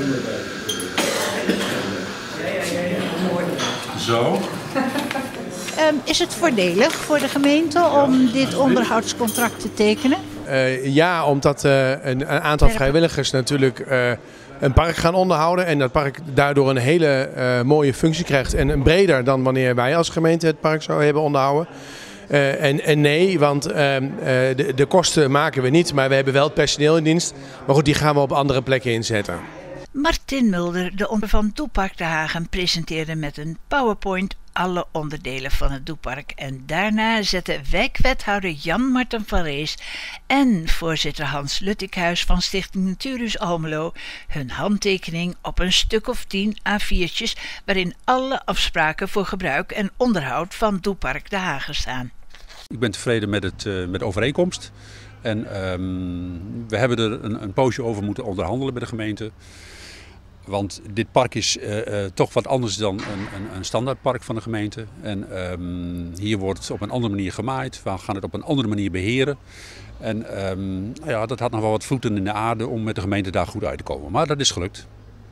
Zo. Is het voordelig voor de gemeente om dit onderhoudscontract te tekenen? Ja, omdat een aantal vrijwilligers natuurlijk een park gaan onderhouden. En dat park daardoor een hele mooie functie krijgt. En breder dan wanneer wij als gemeente het park zouden hebben onderhouden. En nee, want de kosten maken we niet. Maar we hebben wel het personeel in dienst. Maar goed, die gaan we op andere plekken inzetten. Martin Mulder, de ondernemer van Doepark De Hagen, presenteerde met een PowerPoint alle onderdelen van het Doepark. En daarna zetten wijkwethouder Jan-Marten van Rees en voorzitter Hans Luttikhuis van Stichting Natuurhuis Almelo hun handtekening op een stuk of 10 A4'tjes waarin alle afspraken voor gebruik en onderhoud van Doepark De Hagen staan. Ik ben tevreden met de overeenkomst. En we hebben er een poosje over moeten onderhandelen met de gemeente. Want dit park is toch wat anders dan een standaardpark van de gemeente. En hier wordt het op een andere manier gemaaid. We gaan het op een andere manier beheren. En ja, dat had nog wel wat voeten in de aarde om met de gemeente daar goed uit te komen. Maar dat is gelukt.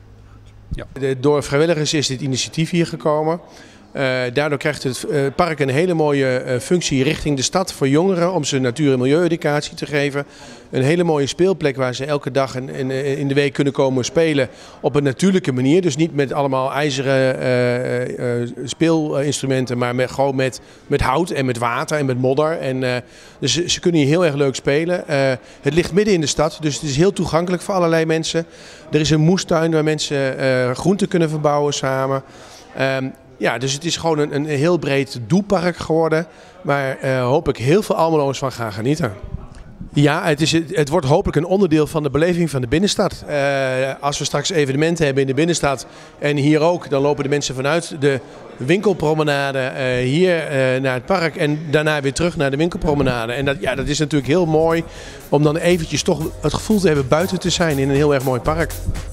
Ja. Door vrijwilligers is dit initiatief hier gekomen. Daardoor krijgt het park een hele mooie functie richting de stad voor jongeren om ze natuur- en milieueducatie te geven. Een hele mooie speelplek waar ze elke dag in de week kunnen komen spelen op een natuurlijke manier. Dus niet met allemaal ijzeren speelinstrumenten, maar gewoon met hout en met water en met modder. Dus ze kunnen hier heel erg leuk spelen. Het ligt midden in de stad, dus het is heel toegankelijk voor allerlei mensen. Er is een moestuin waar mensen groenten kunnen verbouwen samen. Ja, dus het is gewoon een heel breed doelpark geworden, waar hopelijk heel veel Almeloers van gaan genieten. Ja, het wordt hopelijk een onderdeel van de beleving van de binnenstad. Als we straks evenementen hebben in de binnenstad en hier ook, dan lopen de mensen vanuit de winkelpromenade hier naar het park en daarna weer terug naar de winkelpromenade. En dat is natuurlijk heel mooi om dan eventjes toch het gevoel te hebben buiten te zijn in een heel erg mooi park.